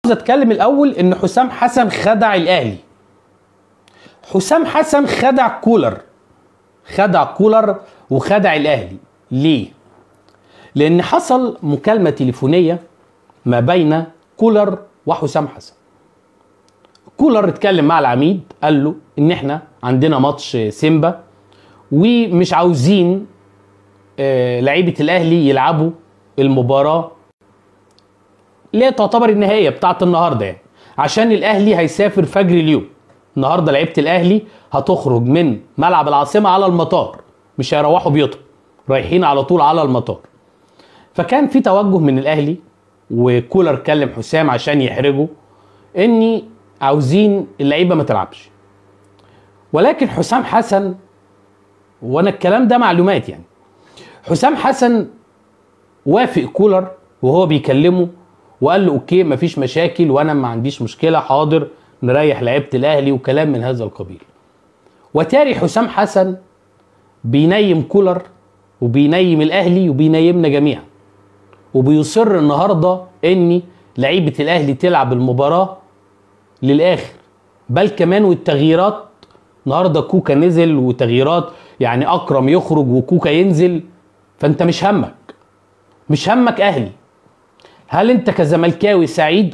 اتكلم الاول ان حسام حسن خدع الاهلي. حسام حسن خدع كولر وخدع الاهلي. ليه؟ لان حصل مكالمة تليفونية ما بين كولر وحسام حسن. كولر اتكلم مع العميد قال له ان احنا عندنا ماتش سيمبا ومش عاوزين لعيبة الاهلي يلعبوا المباراة اللي تعتبر النهائية بتاعت النهاردة، يعني عشان الاهلي هيسافر فجر اليوم. النهاردة لعيبة الاهلي هتخرج من ملعب العاصمة على المطار، مش هيروحوا بيوتهم، رايحين على طول على المطار. فكان في توجه من الاهلي وكولر كلم حسام عشان يحرجوا اني عاوزين اللعيبة ما تلعبش. ولكن حسام حسن، وانا الكلام ده معلومات يعني، حسام حسن وافق كولر وهو بيكلمه وقال له اوكي مفيش مشاكل وانا ما عنديش مشكلة، حاضر نريح لعيبة الاهلي وكلام من هذا القبيل. وتاري حسام حسن بينيم كولر وبينيم الاهلي وبينيمنا جميعا، وبيصر النهارده ان لعيبة الاهلي تلعب المباراة للاخر. بل كمان والتغييرات، النهارده كوكا نزل وتغييرات، يعني اكرم يخرج وكوكا ينزل. فانت مش همك اهلي. هل انت كزملكاوي سعيد؟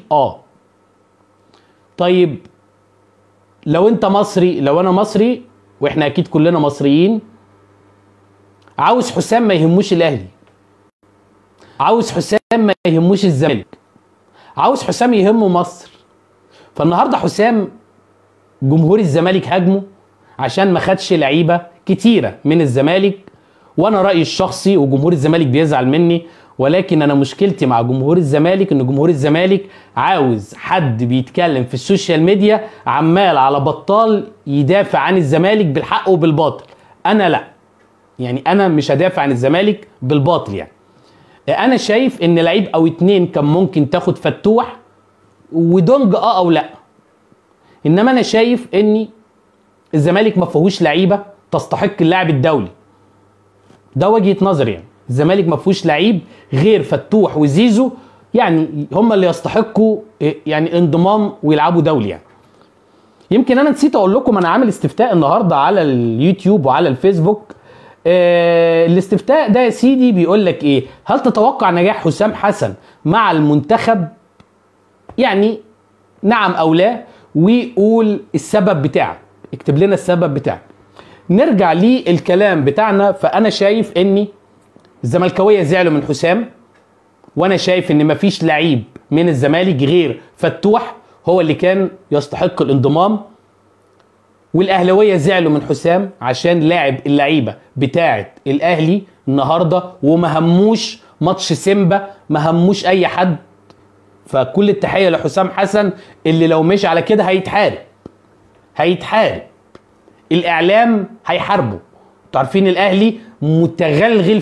طيب لو انت مصري، لو انا مصري، واحنا اكيد كلنا مصريين، عاوز حسام ما يهموش الاهلي، عاوز حسام ما يهموش الزمالك، عاوز حسام يهمه مصر. فالنهارده حسام جمهور الزمالك هاجمه عشان ما خدش لعيبه كتيره من الزمالك. وانا رايي الشخصي، وجمهور الزمالك بيزعل مني، ولكن انا مشكلتي مع جمهور الزمالك ان جمهور الزمالك عاوز حد بيتكلم في السوشيال ميديا عمال على بطال يدافع عن الزمالك بالحق وبالباطل. انا لا، يعني انا مش هدافع عن الزمالك بالباطل. يعني انا شايف ان لعيب او اتنين كان ممكن تاخد فتوح ودونج او لا، انما انا شايف ان الزمالك ما فيهوش لعيبه تستحق اللاعب الدولي. ده وجهه نظري. يعني الزمالك ما فيهوش لعيب غير فتوح وزيزو، يعني هم اللي يستحقوا يعني انضمام ويلعبوا دولي. يعني يمكن انا نسيت اقول لكم، انا عامل استفتاء النهارده على اليوتيوب وعلى الفيسبوك. الاستفتاء ده يا سيدي بيقول لك ايه؟ هل تتوقع نجاح حسام حسن مع المنتخب؟ يعني نعم او لا، وقول السبب بتاعك، اكتب لنا السبب بتاعك. نرجع للكلام بتاعنا. فانا شايف ان الزملكاويه زعلوا من حسام، وانا شايف ان مفيش لعيب من الزمالك غير فتوح هو اللي كان يستحق الانضمام. والاهلاويه زعلوا من حسام عشان لاعب اللعيبه بتاعه الاهلي النهارده وما هموش ماتش سيمبا، ما هموش اي حد. فكل التحيه لحسام حسن اللي لو مشي على كده هيتحارب، الاعلام هيحاربه. انتوا عارفين الاهلي متغلغل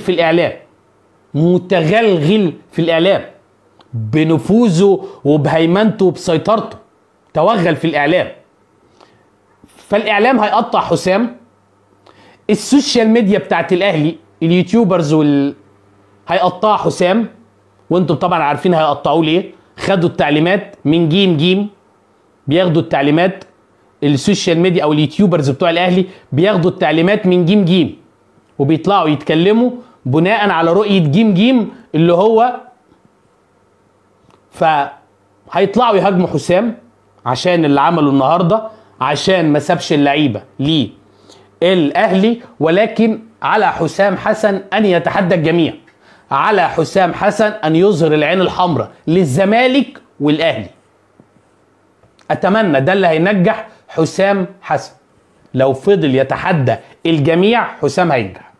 في الاعلام بنفوذه وبهيمنته وبسيطرته، توغل في الاعلام. فالاعلام هيقطع حسام، السوشيال ميديا بتاعت الاهلي اليوتيوبرز هيقطع حسام، وانتم طبعا عارفين هيقطعوه ليه. خدوا التعليمات من جيم، بياخدوا التعليمات، السوشيال ميديا او اليوتيوبرز بتوع الاهلي بياخدوا التعليمات من جيم وبيطلعوا يتكلموا بناء على رؤية جيم اللي هو. فهيطلعوا يهاجموا حسام عشان اللي عمله النهارده، عشان ما سابش اللعيبه للاهلي. ولكن على حسام حسن ان يتحدى الجميع، على حسام حسن ان يظهر العين الحمراء للزمالك والاهلي. اتمنى ده اللي هينجح حسام حسن. لو فضل يتحدى الجميع حسام هينجح.